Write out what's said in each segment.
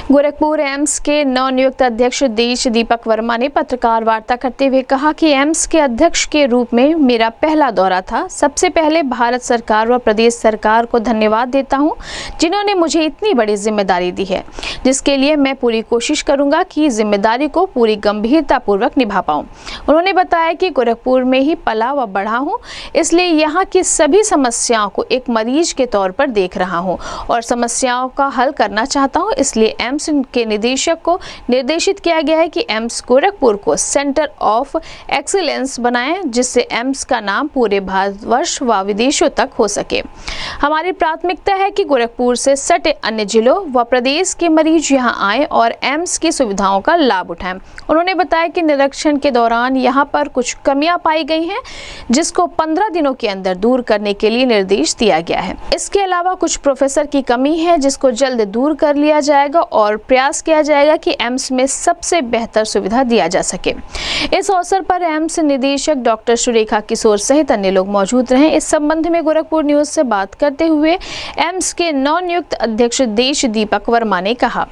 Gorakhpur AIIMS के नवनियुक्त अध्यक्ष देश दीपक वर्मा ने पत्रकार वार्ता करते हुए कहा कि एम्स के अध्यक्ष के रूप में मेरा पहला दौरा था। सबसे पहले भारत सरकार व प्रदेश सरकार को धन्यवाद देता हूं, जिन्होंने मुझे इतनी बड़ी जिम्मेदारी दी है, जिसके लिए मैं पूरी कोशिश करूंगा कि जिम्मेदारी को पूरी गंभीरता पूर्वक निभा पाऊं। उन्होंने बताया कि गोरखपुर में ही पला व बढ़ा हूं, इसलिए यहाँ की सभी समस्याओं को एक मरीज के तौर पर देख रहा हूँ और समस्याओं का हल करना चाहता हूँ। इसलिए एम्स के निदेशक को निर्देशित किया गया है कि एम्स गोरखपुर को सेंटर ऑफ एक्सीलेंस बनाएं, जिससे एम्स का नाम पूरे भारतवर्ष व विदेशों तक हो सके। हमारी प्राथमिकता है कि गोरखपुर से सटे अन्य जिलों व प्रदेश के मरीज यहां आएं और एम्स की सुविधाओं का लाभ उठाएं। उन्होंने बताया कि निरीक्षण के दौरान यहां पर कुछ कमियां पाई गई हैं, जिसको 15 दिनों के अंदर दूर करने के लिए निर्देश दिया गया है। इसके अलावा कुछ प्रोफेसर की कमी है, जिसको जल्द दूर कर लिया जाएगा और प्रयास किया जाएगा कि एम्स में सबसे बेहतर सुविधा दिया जा सके। इस अवसर पर एम्स निदेशक डॉक्टर सुरेखा किशोर सहित अन्य लोग मौजूद रहे। इस संबंध में गोरखपुर न्यूज से बात करते हुए एम्स के नवनियुक्त अध्यक्ष देश दीपक वर्मा ने कहा,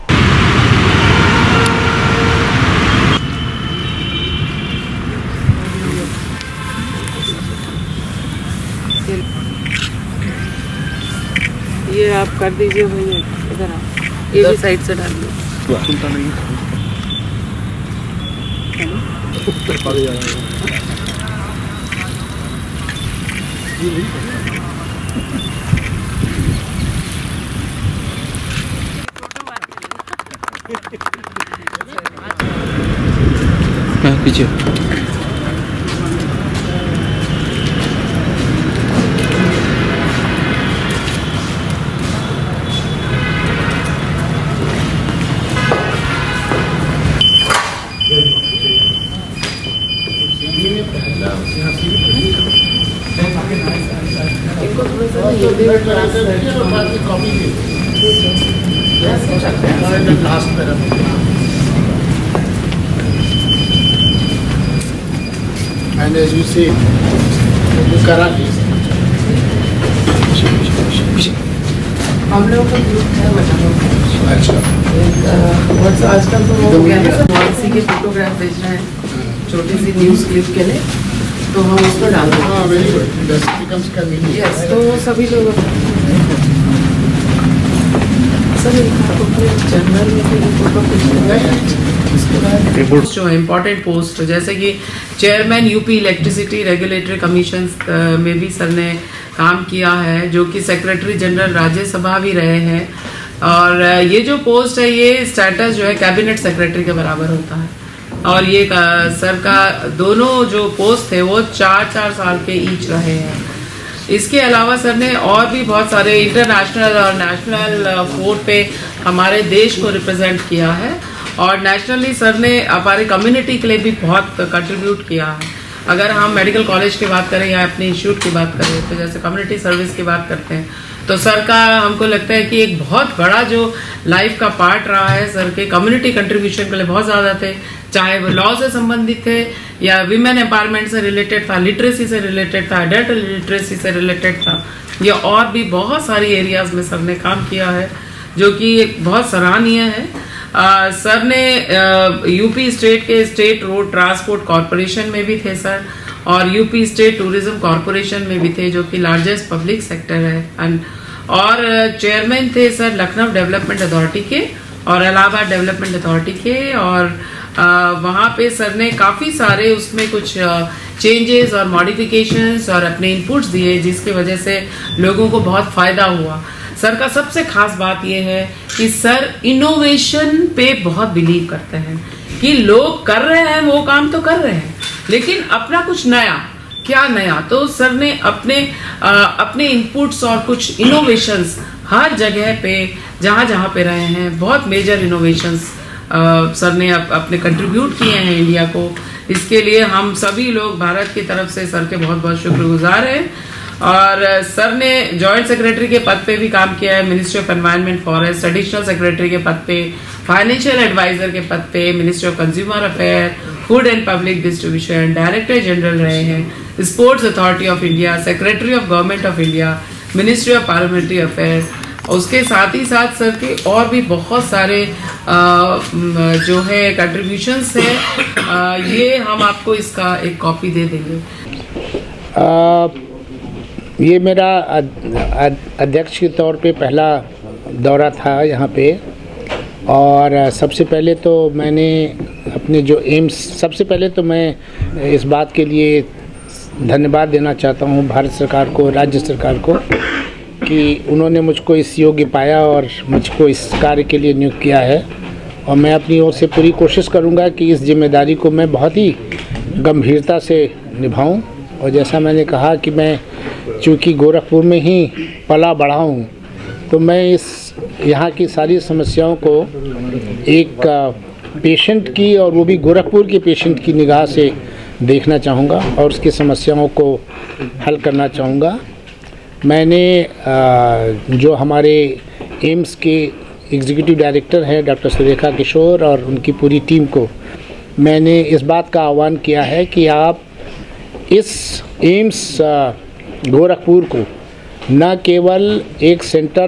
ये आप कर दीजिए भैया, इधर आप ये भी साइड से डाल दो। सुनता नहीं पीछे and as you say, you cannot use it. हम लोगों का ग्रुप है बना। अच्छा। बस आजकल तो वो क्या है, पॉलिसी के फोटोग्राफ भेज रहे हैं छोटी सी न्यूज़ क्लिप के लिए, तो हम उसको डाल देंगे। हाँ, very good. That becomes convenient. Yes, तो सभी लोग जनरल में जो इम्पोर्टेंट पोस्ट जैसे कि chairman UP electricity regulatory commission में भी सर ने काम किया है, जो कि सेक्रेटरी जनरल राज्यसभा भी रहे हैं। और ये जो पोस्ट है, ये स्टेटस जो है कैबिनेट सेक्रेटरी के बराबर होता है। और ये सर का दोनों जो पोस्ट थे वो 4-4 साल के ईच रहे हैं। इसके अलावा सर ने और भी बहुत सारे इंटरनेशनल और नेशनल फोर पे हमारे देश को रिप्रेजेंट किया है, और नेशनली सर ने हमारे कम्युनिटी के लिए भी बहुत कंट्रीब्यूट किया है। अगर हम मेडिकल कॉलेज की बात करें या अपने इंस्टीट्यूट की बात करें, तो जैसे कम्युनिटी सर्विस की बात करते हैं, तो सर का हमको लगता है कि एक बहुत बड़ा जो लाइफ का पार्ट रहा है, सर के कम्युनिटी कंट्रीब्यूशन के लिए बहुत ज़्यादा थे, चाहे वो लॉ से संबंधित थे या विमेन एम्पावरमेंट से रिलेटेड था, लिटरेसी से रिलेटेड था, एडल्ट लिटरेसी से रिलेटेड था, या और भी बहुत सारी एरियाज में सर ने काम किया है, जो कि बहुत सराहनीय है। सर ने यूपी स्टेट के स्टेट रोड ट्रांसपोर्ट कॉरपोरेशन में भी थे सर, और यूपी स्टेट टूरिज्म कॉरपोरेशन में भी थे, जो कि लार्जेस्ट पब्लिक सेक्टर है। और चेयरमैन थे सर लखनऊ डेवलपमेंट अथॉरिटी के और इलाहाबाद डेवलपमेंट अथॉरिटी के, और वहाँ पे सर ने काफ़ी सारे उसमें कुछ चेंजेस और मॉडिफिकेशंस और अपने इनपुट्स दिए, जिसकी वजह से लोगों को बहुत फ़ायदा हुआ। सर का सबसे खास बात यह है कि सर इनोवेशन पे बहुत बिलीव करते हैं, कि लोग कर रहे हैं वो काम तो कर रहे हैं, लेकिन अपना कुछ नया, क्या नया, तो सर ने अपने इनपुट्स और कुछ इनोवेशंस हर जगह पे जहाँ पे रहे हैं, बहुत मेजर इनोवेशंस सर ने अपने कंट्रीब्यूट किए हैं इंडिया को। इसके लिए हम सभी लोग भारत की तरफ से सर के बहुत बहुत शुक्रगुजार हैं। और सर ने जॉइंट सेक्रेटरी के पद पे भी काम किया है, ministry of environment forest, additional secretary के पद पे, फाइनेंशियल एडवाइजर के पद पे, ministry of consumer affair, food and public distribution, director general रहे हैं, sports authority of India, secretary of government of India, ministry of parliamentary affair, उसके साथ ही साथ सर के और भी बहुत सारे जो है कंट्रीब्यूशंस हैं, ये हम आपको इसका एक कॉपी दे देंगे। ये मेरा अध्यक्ष के तौर पे पहला दौरा था यहाँ पे, और सबसे पहले तो मैंने अपने जो एम्स, सबसे पहले तो मैं इस बात के लिए धन्यवाद देना चाहता हूँ भारत सरकार को, राज्य सरकार को, कि उन्होंने मुझको इस योग्य पाया और मुझको इस कार्य के लिए नियुक्त किया है। और मैं अपनी ओर से पूरी कोशिश करूँगा कि इस जिम्मेदारी को मैं बहुत ही गंभीरता से निभाऊँ। और जैसा मैंने कहा कि मैं चूँकि गोरखपुर में ही पला बढ़ा हूँ, तो मैं यहाँ की सारी समस्याओं को एक पेशेंट की, और वो भी गोरखपुर के पेशेंट की निगाह से देखना चाहूँगा और उसकी समस्याओं को हल करना चाहूँगा। मैंने जो हमारे एम्स के एग्जीक्यूटिव डायरेक्टर हैं डॉक्टर सुरेखा किशोर और उनकी पूरी टीम को मैंने इस बात का आह्वान किया है कि आप इस एम्स गोरखपुर को न केवल एक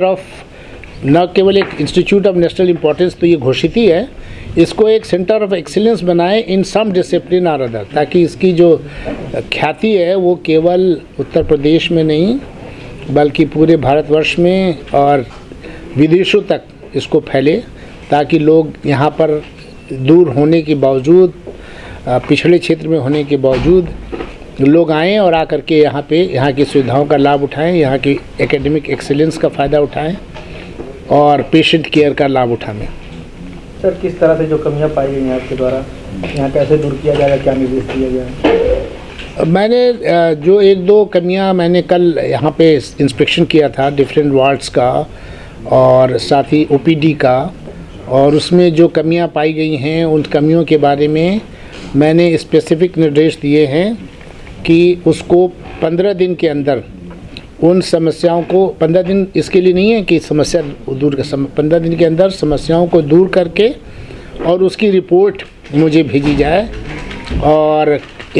इंस्टीट्यूट ऑफ नेशनल इम्पोर्टेंस तो ये घोषित ही है, इसको एक सेंटर ऑफ एक्सीलेंस बनाए इन सम डिसिप्लिन और अदर, ताकि इसकी जो ख्याति है वो केवल उत्तर प्रदेश में नहीं बल्कि पूरे भारतवर्ष में और विदेशों तक इसको फैले, ताकि लोग यहाँ पर दूर होने के बावजूद, पिछड़े क्षेत्र में होने के बावजूद लोग आएँ और आकर के यहाँ पे यहाँ की सुविधाओं का लाभ उठाएं, यहाँ की एकेडमिक एक्सीलेंस का फ़ायदा उठाएं और पेशेंट केयर का लाभ उठाएं। सर, किस तरह से जो कमियां पाई गई हैं आपके द्वारा, यहाँ कैसे दूर किया जाएगा, क्या निर्देश दिया गया? मैंने जो एक दो कमियां मैंने कल यहाँ पे इंस्पेक्शन किया था डिफरेंट वार्ड्स का और साथ ही ओपीडी का, और उसमें जो कमियां पाई गई हैं उन कमियों के बारे में मैंने स्पेसिफिक निर्देश दिए हैं कि उसको 15 दिन के अंदर उन समस्याओं को, 15 दिन इसके लिए नहीं है कि समस्या दूर कर, 15 दिन के अंदर समस्याओं को दूर करके और उसकी रिपोर्ट मुझे भेजी जाए। और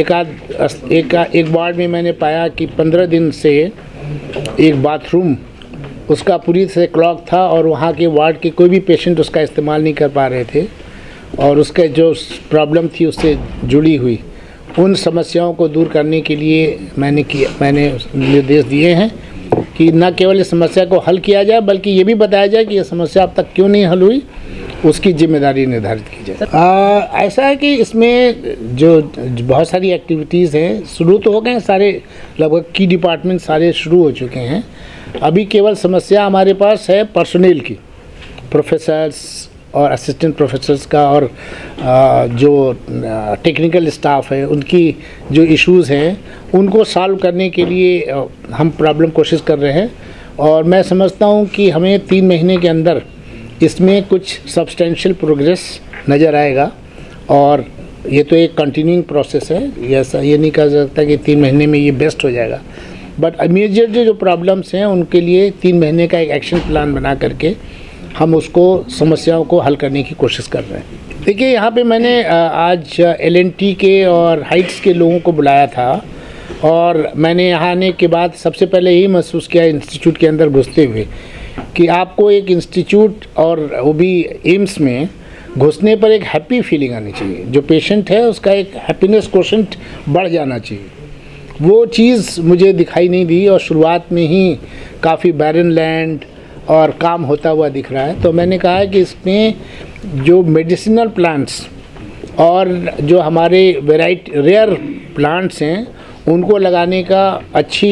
एक वार्ड में मैंने पाया कि 15 दिन से एक बाथरूम उसका पूरी से क्लॉग था और वहाँ के वार्ड के कोई भी पेशेंट उसका इस्तेमाल नहीं कर पा रहे थे, और उसका जो प्रॉब्लम थी उससे जुड़ी हुई उन समस्याओं को दूर करने के लिए मैंने निर्देश दिए हैं कि न केवल इस समस्या को हल किया जाए बल्कि ये भी बताया जाए कि यह समस्या अब तक क्यों नहीं हल हुई, उसकी जिम्मेदारी निर्धारित की जाए। ऐसा है कि इसमें जो बहुत सारी एक्टिविटीज़ हैं, शुरू तो हो गए, सारे लगभग की डिपार्टमेंट सारे शुरू हो चुके हैं। अभी केवल समस्या हमारे पास है पर्सोनेल की, प्रोफेसर्स और असिस्टेंट प्रोफेसर्स का, और जो टेक्निकल स्टाफ है उनकी जो इश्यूज़ हैं उनको सॉल्व करने के लिए हम प्रॉब्लम कोशिश कर रहे हैं। और मैं समझता हूं कि हमें 3 महीने के अंदर इसमें कुछ सब्सटेंशियल प्रोग्रेस नज़र आएगा, और ये तो एक कंटिन्यूइंग प्रोसेस है, ऐसा ये नहीं कह सकता कि 3 महीने में ये बेस्ट हो जाएगा। बट इमीडिएट जो प्रॉब्लम्स हैं उनके लिए 3 महीने का एक एक्शन प्लान बना करके हम उसको समस्याओं को हल करने की कोशिश कर रहे हैं। देखिए, यहाँ पे मैंने आज LNT के और हाइट्स के लोगों को बुलाया था, और मैंने यहाँ आने के बाद सबसे पहले यही महसूस किया इंस्टीट्यूट के अंदर घुसते हुए कि आपको एक इंस्टीट्यूट और वो भी एम्स में घुसने पर एक हैप्पी फीलिंग आनी चाहिए। जो पेशेंट है उसका एक हैप्पीनेस कोशेंट बढ़ जाना चाहिए। वो चीज़ मुझे दिखाई नहीं दी, और शुरुआत में ही काफ़ी बैरन लैंड और काम होता हुआ दिख रहा है। तो मैंने कहा है कि इसमें जो मेडिसिनल प्लांट्स और जो हमारे रेयर प्लांट्स हैं उनको लगाने का, अच्छी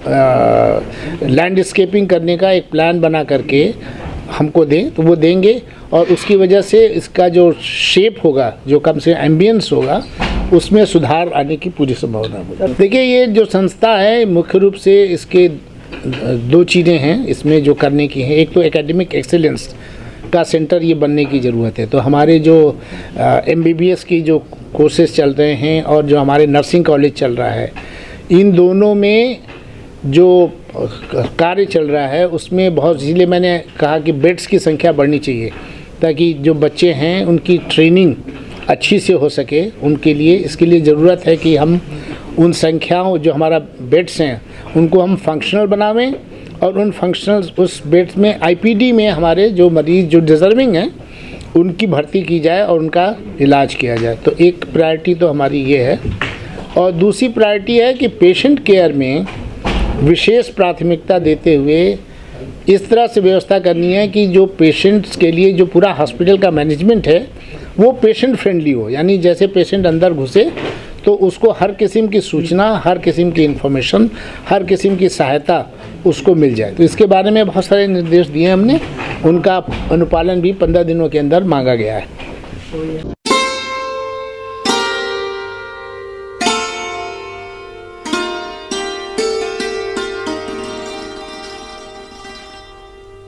लैंडस्केपिंग करने का एक प्लान बना करके हमको दें तो वो देंगे, और उसकी वजह से इसका जो शेप होगा, जो कम से एम्बियंस होगा, उसमें सुधार आने की पूरी संभावना है। देखिए, ये जो संस्था है मुख्य रूप से इसके 2 चीज़ें हैं इसमें जो करने की हैं। एक तो एकेडमिक एक्सीलेंस का सेंटर ये बनने की ज़रूरत है। तो हमारे जो MBBS की जो कोर्सेज चल रहे हैं और जो हमारे नर्सिंग कॉलेज चल रहा है, इन दोनों में जो कार्य चल रहा है उसमें बहुत, इसलिए मैंने कहा कि बेड्स की संख्या बढ़नी चाहिए ताकि जो बच्चे हैं उनकी ट्रेनिंग अच्छी से हो सके। उनके लिए, इसके लिए ज़रूरत है कि हम उन संख्याओं जो हमारा बेड्स हैं उनको हम फंक्शनल बनावें और उन फंक्शनल्स उस बेड्स में आईपीडी में हमारे जो मरीज़ जो डिज़र्विंग हैं उनकी भर्ती की जाए और उनका इलाज किया जाए। तो एक प्रायोरिटी तो हमारी ये है। और दूसरी प्रायोरिटी है कि पेशेंट केयर में विशेष प्राथमिकता देते हुए इस तरह से व्यवस्था करनी है कि जो पेशेंट्स के लिए जो पूरा हॉस्पिटल का मैनेजमेंट है वो पेशेंट फ्रेंडली हो। यानी जैसे पेशेंट अंदर घुसे तो उसको हर किस्म की सूचना, हर किस्म की इन्फॉर्मेशन, हर किस्म की सहायता उसको मिल जाए। तो इसके बारे में बहुत सारे निर्देश दिए हमने, उनका अनुपालन भी 15 दिनों के अंदर मांगा गया है।